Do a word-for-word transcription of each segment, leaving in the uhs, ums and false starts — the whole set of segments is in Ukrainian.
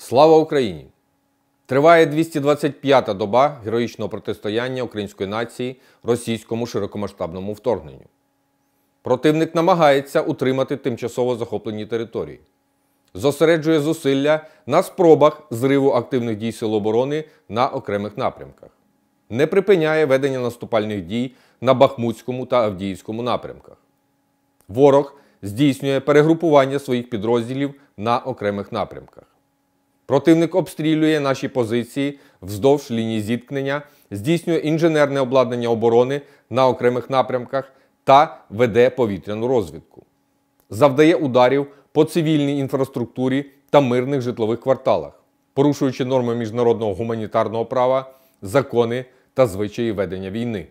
Слава Україні! Триває двісті двадцять п'ята доба героїчного протистояння української нації російському широкомасштабному вторгненню. Противник намагається утримати тимчасово захоплені території. Зосереджує зусилля на спробах зриву активних дій Сил оборони на окремих напрямках. Не припиняє ведення наступальних дій на Бахмутському та Авдіївському напрямках. Ворог здійснює перегрупування своїх підрозділів на окремих напрямках. Противник обстрілює наші позиції вздовж лінії зіткнення, здійснює інженерне обладнання оборони на окремих напрямках та веде повітряну розвідку. Завдає ударів по цивільній інфраструктурі та мирних житлових кварталах, порушуючи норми міжнародного гуманітарного права, закони та звичаї ведення війни.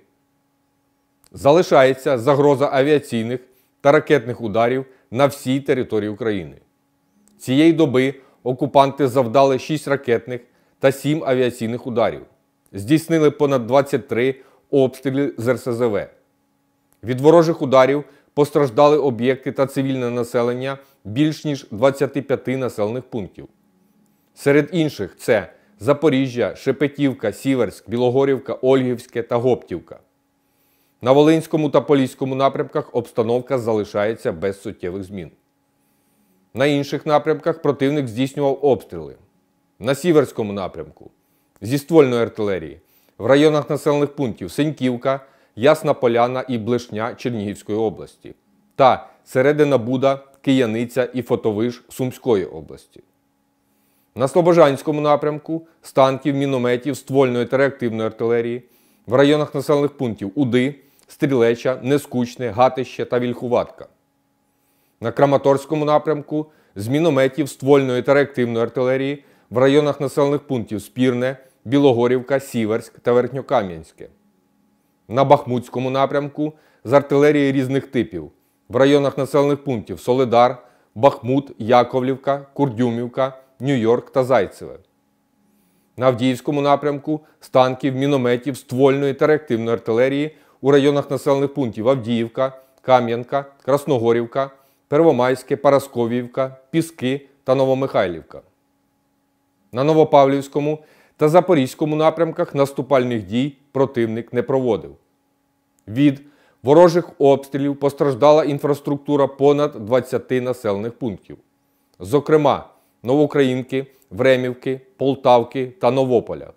Залишається загроза авіаційних та ракетних ударів на всій території України. Цієї доби окупанти завдали шість ракетних та сім авіаційних ударів. Здійснили понад двадцять три обстріли з ер ес зе ве. Від ворожих ударів постраждали об'єкти та цивільне населення більш ніж двадцяти п'яти населених пунктів. Серед інших це Запоріжжя, Шепетівка, Сіверськ, Білогорівка, Ольгівське та Гоптівка. На Волинському та Поліському напрямках обстановка залишається без суттєвих змін. На інших напрямках противник здійснював обстріли. На Сіверському напрямку зі ствольної артилерії, в районах населених пунктів Сеньківка, Ясна Поляна і Блишня Чернігівської області та Середина Буда, Кияниця і Фотовиш Сумської області. На Слобожанському напрямку з танків, мінометів, ствольної та реактивної артилерії, в районах населених пунктів Уди, Стрілеча, Нескучне, Гатище та Вільхуватка. На Краматорському напрямку з мінометів, ствольної та реактивної артилерії в районах населених пунктів Спірне, Білогорівка, Сіверськ та Верхньокам'янське. На Бахмутському напрямку з артилерії різних типів в районах населених пунктів Солидар, Бахмут, Яковлівка, Курдюмівка, Нью-Йорк та Зайцеве. На Авдіївському напрямку з танків, мінометів, ствольної та реактивної артилерії у районах населених пунктів Авдіївка, Кам'янка, Красногорівка, Первомайське, Парасковіївка, Піски та Новомихайлівка. На Новопавлівському та Запорізькому напрямках наступальних дій противник не проводив. Від ворожих обстрілів постраждала інфраструктура понад двадцяти населених пунктів. Зокрема, Новоукраїнки, Времівки, Полтавки та Новополя.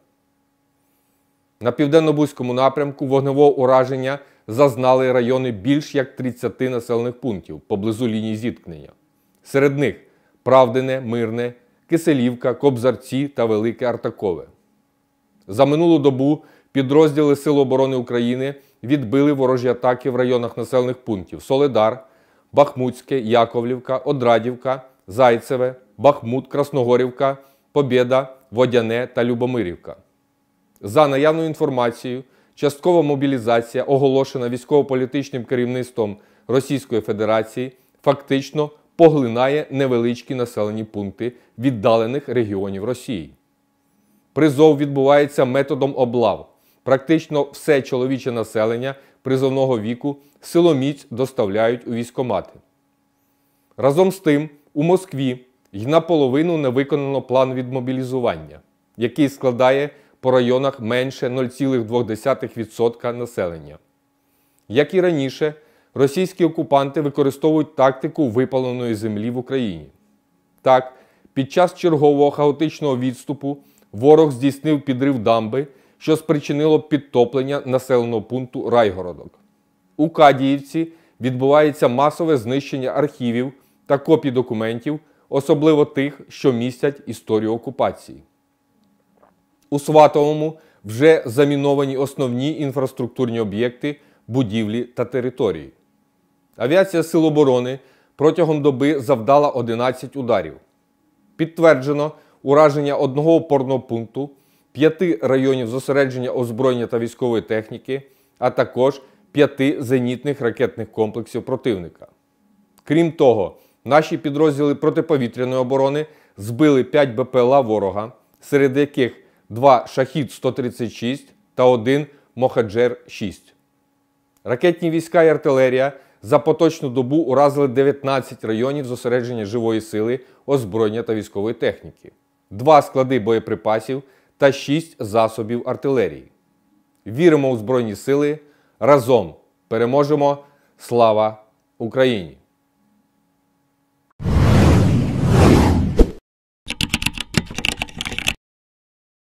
На Південно-Бузькому напрямку вогневого ураження зазнали райони більш як тридцяти населених пунктів поблизу лінії зіткнення. Серед них Правдине, Мирне, Киселівка, Кобзарці та Велике Артакове. За минулу добу підрозділи Сил оборони України відбили ворожі атаки в районах населених пунктів Солидар, Бахмутське, Яковлівка, Одрадівка, Зайцеве, Бахмут, Красногорівка, Побєда, Водяне та Любомирівка. За наявною інформацією, часткова мобілізація, оголошена військово-політичним керівництвом Російської Федерації, фактично поглинає невеличкі населені пункти віддалених регіонів Росії. Призов відбувається методом облав. Практично все чоловіче населення призовного віку силоміць доставляють у військкомати. Разом з тим, у Москві й наполовину не виконано план відмобілізування, який складає по районах менше нуль цілих дві десятих відсотка населення. Як і раніше, російські окупанти використовують тактику випаленої землі в Україні. Так, під час чергового хаотичного відступу ворог здійснив підрив дамби, що спричинило підтоплення населеного пункту Райгородок. У Кадіївці відбувається масове знищення архівів та копій документів, особливо тих, що містять історію окупації. У Сватовому вже заміновані основні інфраструктурні об'єкти, будівлі та території. Авіація Сил оборони протягом доби завдала одинадцять ударів. Підтверджено ураження одного опорного пункту, п'яти районів зосередження озброєння та військової техніки, а також п'яти зенітних ракетних комплексів противника. Крім того, наші підрозділи протиповітряної оборони збили п'ять бе пе ел а ворога, серед яких два Шахід сто тридцять шість та один Мохаджер шість. Ракетні війська і артилерія за поточну добу уразили дев'ятнадцять районів зосередження живої сили, озброєння та військової техніки. два склади боєприпасів та шість засобів артилерії. Віримо у Збройні Сили. Разом переможемо! Слава Україні!